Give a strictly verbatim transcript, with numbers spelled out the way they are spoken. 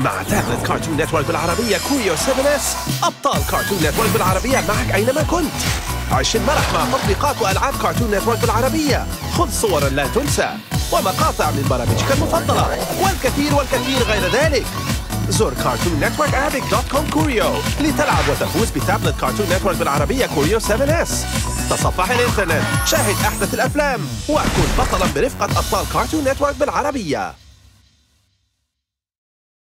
مع تابلت كارتون نتورك بالعربية كوريو سبعة اس، أبطال كارتون نتورك بالعربية معك أينما كنت. عيش المرح مع تطبيقات وألعاب كارتون نتورك بالعربية. خذ صورا لا تنسى ومقاطع من برامجك المفضلة والكثير والكثير غير ذلك. زر كارتون نتورك أرابيك دوت كوم كوريو لتلعب وتفوز بتابلت كارتون نتورك بالعربية كوريو سبعة اس. تصفح الإنترنت، شاهد أحدث الأفلام وكن بطلا برفقة أبطال كارتون نتورك بالعربية.